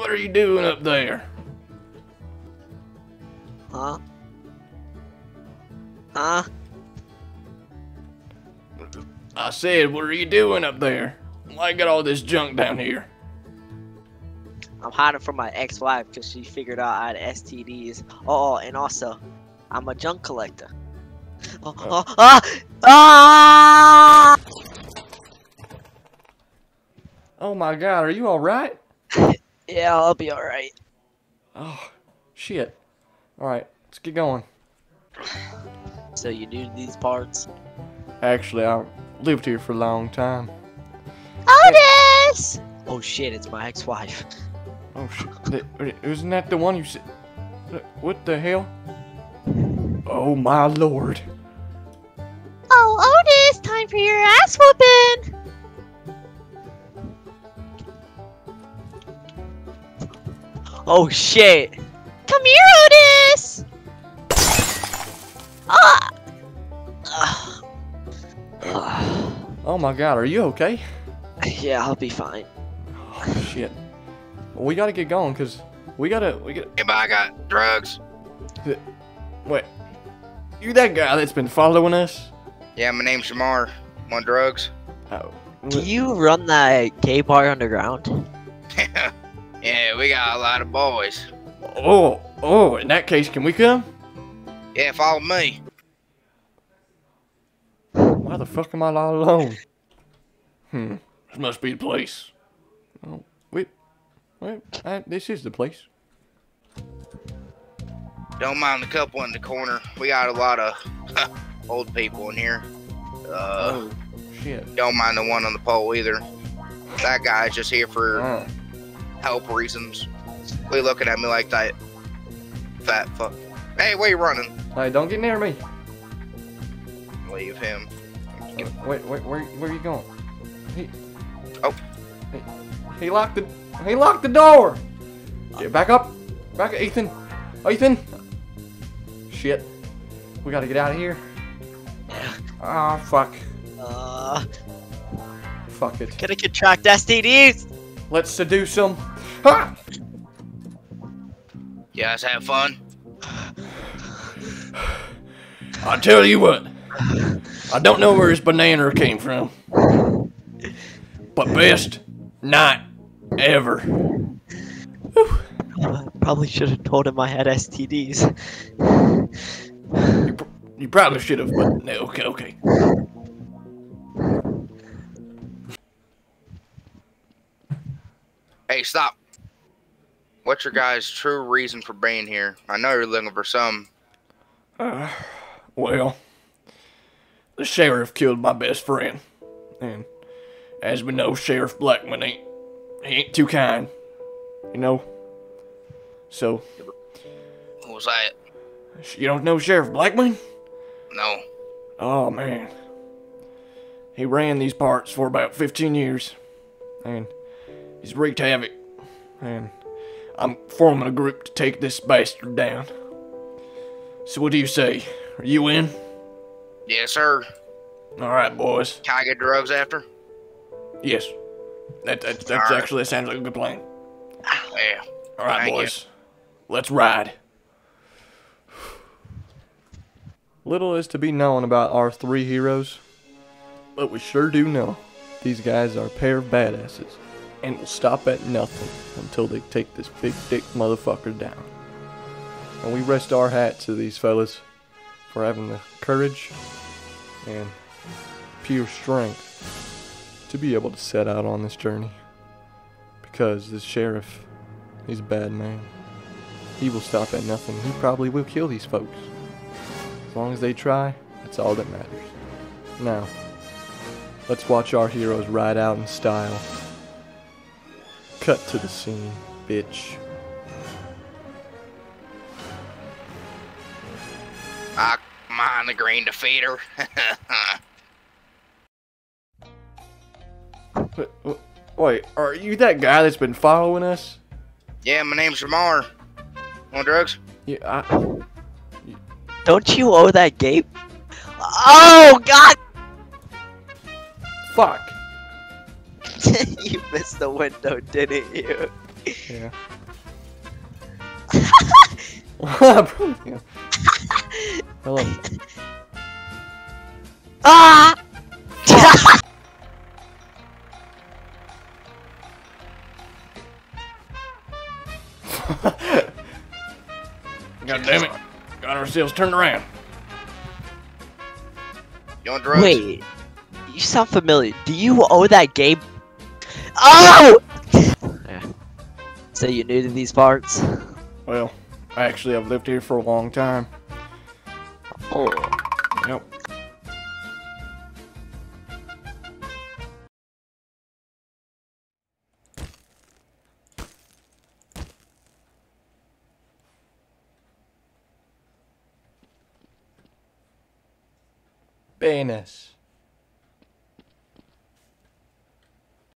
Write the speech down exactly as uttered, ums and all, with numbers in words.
what are you doing up there? Huh? Huh? I said, what are you doing up there? Why you got all this junk down here? I'm hiding from my ex-wife because she figured out I had S T Ds. Oh, and also, I'm a junk collector. Oh, oh, ah! Ah! Oh my god, are you alright? Yeah, I'll be alright. Oh, shit. Alright, let's get going. So you do these parts? Actually, I lived here for a long time. Otis! Oh shit, it's my ex-wife. Oh shit, Th- isn't that the one you said? What the hell? Oh my lord. Oh, Otis, time for your ass whooping! Oh shit! Come here, Otis! Ah! Oh my god, are you okay? Yeah, I'll be fine. Oh shit. Well, we gotta get going, cause we gotta, we gotta. Hey, but I got drugs. Wait, you that guy that's been following us? Yeah, my name's Shamar. I'm on drugs. Oh. Do you run that gay bar underground? Yeah, we got a lot of boys. Oh, oh, in that case, can we come? Yeah, follow me. Why the fuck am I all alone? Hmm, this must be the place. Oh, wait, wait, uh, this is the place. Don't mind the couple in the corner. We got a lot of old people in here. Uh, Oh, shit. don't mind the one on the pole either. That guy's just here for Oh. help reasons. They looking at me like that fat fuck. Hey, where you running? Hey, don't get near me. Leave him. Wait, wait, where, where are you going? He, Oh. He, he locked the, he locked the door. Yeah, back up, back up, Ethan. Ethan. Shit. We gotta get out of here. Ah, fuck. Uh, Fuck it. gonna contract S T Ds! Let's seduce him. Ha! You guys have fun? I tell you what. I don't know where his banana came from. But best not ever. Whew. Probably should have told him I had S T Ds. You, pr you probably should have, but no, okay, okay. Hey, stop. What's your guys' true reason for being here? I know you're looking for some. Uh, well, the sheriff killed my best friend. And as we know, Sheriff Blackman ain't, he ain't too kind. You know? So, Who was that? you don't know Sheriff Blackman? No. Oh, man. He ran these parts for about fifteen years. And he's wreaked havoc. And I'm forming a group to take this bastard down. So what do you say? Are you in? Yes, sir. Alright, boys. Can I get drugs after? Yes. That, that, that's All right. actually, that sounds like a good plan. Yeah. Alright, Thank boys. Let's ride. Little is to be known about our three heroes, but we sure do know these guys are a pair of badasses and will stop at nothing until they take this big dick motherfucker down. And we rest our hats to these fellas for having the courage and pure strength to be able to set out on this journey. Because this sheriff, he's a bad man. He will stop at nothing. He probably will kill these folks. As long as they try, that's all that matters. Now, let's watch our heroes ride out in style. Cut to the scene, bitch. I mind the green defeater. Wait, wait, are you that guy that's been following us? Yeah, my name's Shamar. Want drugs? Yeah, I... Don't you owe that Gabe? Oh, God! Fuck. You missed the window, didn't you? Yeah. Hello. Ah! God damn it. Got ourselves turned around. You on drugs? Wait, you sound familiar. Do you owe that Gabe? Oh! Yeah. So you new to these parts? Well, actually, I've lived here for a long time. Oh. Yep. Penis.